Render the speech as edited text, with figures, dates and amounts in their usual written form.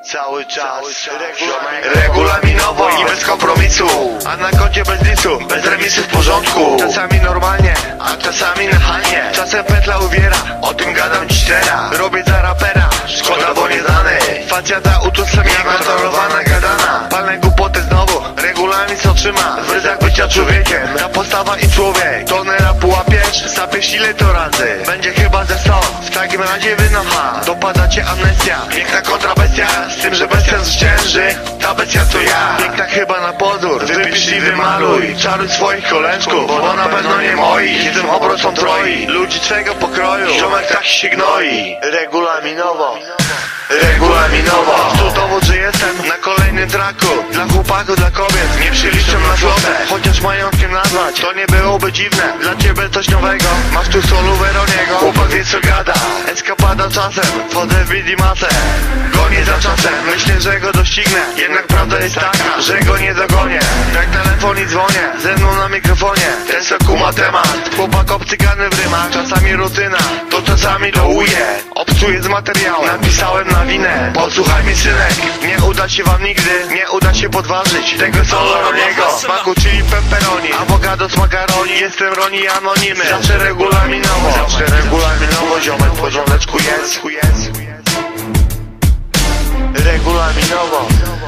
Cały czas regulaminowo i bez kompromisu, a na koncie bez lisu, bez remisu w porządku. Czasami normalnie, a czasami nachalnie. Czasem petla uwiera, o tym gadam dziś teraz. Robię za rapera, szkoda bo nie znany. Facjata utożsamiana, torowana gadana. Palne głupoty znowu, regulamin co trzyma w ryzach bycia człowiekiem. Ta postawa i człowiek, tonę rapu łapiesz, sapiesz ile to razy. Będzie chyba ze 100, w takim razie wynocha. Dopada cię amnestia, piękna kontrabestia, z tym, że bestia zwycięży. Ta bestia to ja, piękna chyba na pozór. Wypisz i wymaluj, czaruj swoich koleżków, bo na pewno nie moi. Jestem obrońcą troi, ludzi twego pokroju. Ziomek tak się gnoi, regulaminowo. To dowód, że jestem na kolejnym traku. Dla chłopaków, dla kobiet, nie przyliczę na flotę. Chociaż majątkiem nazwać, to nie byłoby dziwne. Dla ciebie coś nowego, masz tu solu Weroniego. Chłopak wie co gada, eskapada czasem. Wchodzę w widimatę, gonię za czasem. Myślę, że go doścignę, jednak prawda jest taka, że go nie dogonię. Jak telefon i dzwonię, ze mną na mikrofonie. Ten co kuma temat, chłopak obcykany w rymach. Czasami rutyna, to czasami dołuje. Obcuję z materiałem, napisałem na winę. Posłuchaj mi synek, nie uda się wam nigdy, nie uda się podważyć tego solo Roniego. Smaku czyli pepperoni, awokado z makaroni. Jestem Roni anonimy, zawsze regulaminowo. Ziomek w porządeczku jest. Regulaminowo.